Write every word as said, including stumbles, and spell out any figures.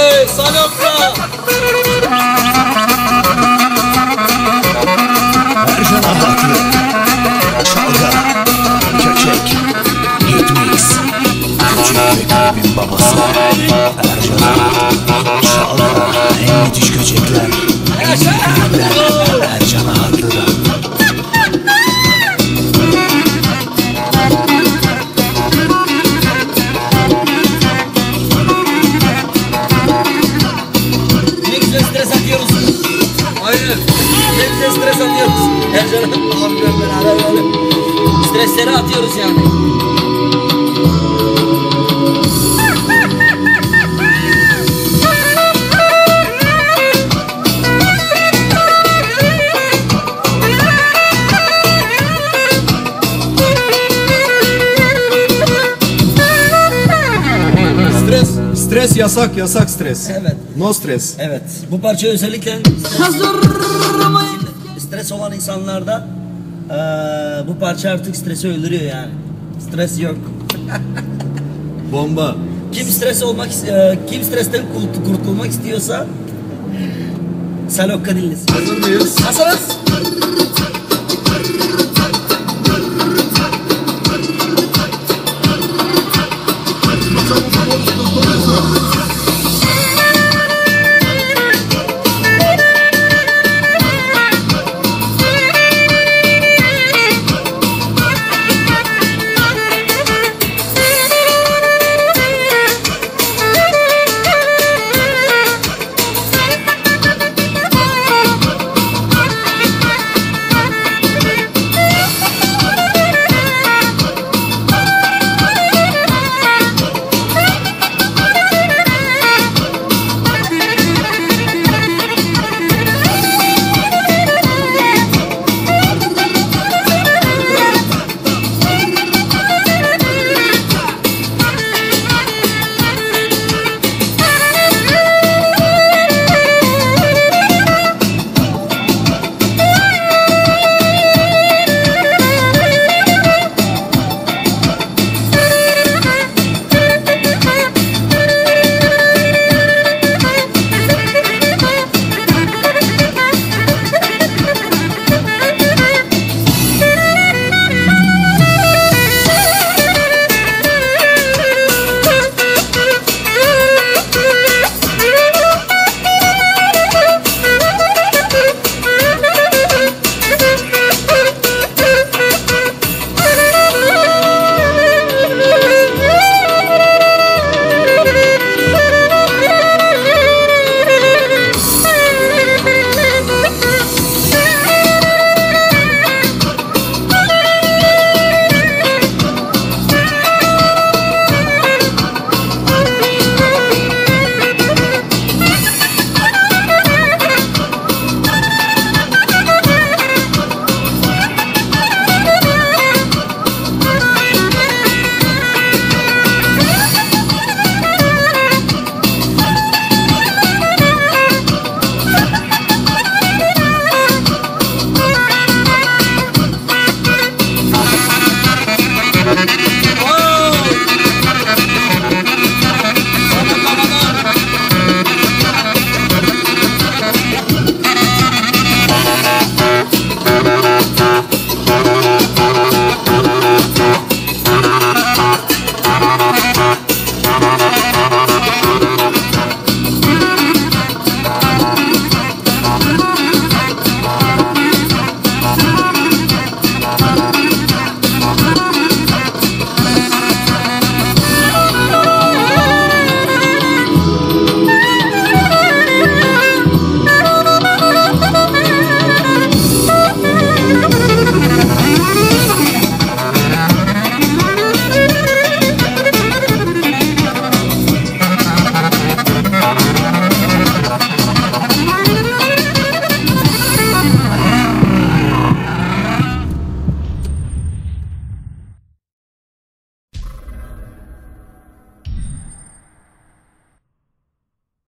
Hey Salokka. Ercan Abatlı, Çalga, Köçek, Yetmeyiz. Küçük kalbin babası Ercan Abatlı, Çalga, en müthiş köçekler, en iyi klipler Ercan Abatlı'da. Aynen. Hepsi stres atıyoruz. Ercan abimle beraber böyle stresleri atıyoruz yani. Stres, stres yasak, yasak stres. Evet. No stres. Evet. Bu parça özellikle stres olan insanlarda eee, bu parça artık stresi öldürüyor yani. Stres yok. Bomba. Kim stres olmak eee, kim stresten kurt- kurtulmak istiyorsa Salokka dinlesin. Hazır mıyız? Hazırız.